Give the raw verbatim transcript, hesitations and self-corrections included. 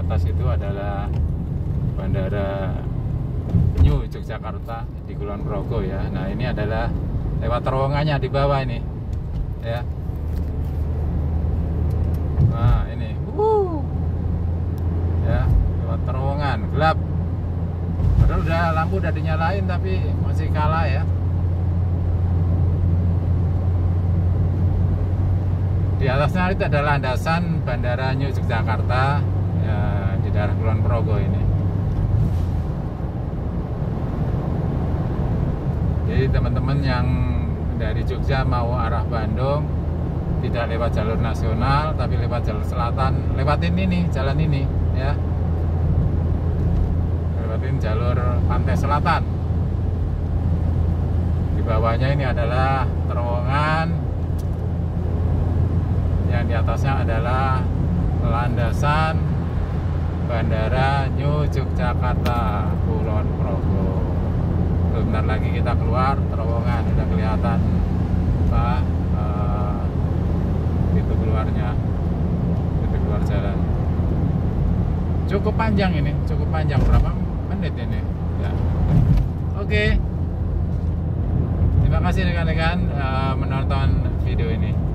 atas itu adalah Bandara New Yogyakarta di Kulon Progo ya. Nah ini adalah lewat terowongannya di bawah ini ya. Nah ini uh, ya lewat terowongan gelap. Padahal udah lampu udah dinyalain tapi masih kalah ya. Di atasnya itu adalah landasan Bandara New Yogyakarta ya, di daerah Kulon Progo ini. Jadi teman-teman yang dari Jogja mau arah Bandung tidak lewat jalur nasional tapi lewat jalur selatan, lewatin ini jalan ini ya. Lewatin jalur pantai selatan. Di bawahnya ini adalah terowongan, yang di atasnya adalah landasan Bandara New Yogyakarta Kulon Progo. Bentar lagi kita keluar terowongan, udah kelihatan apa uh, pintu keluarnya, pintu keluar jalan. Cukup panjang ini, cukup panjang, berapa menit ini ya. Oke, terima kasih rekan-rekan uh, menonton video ini.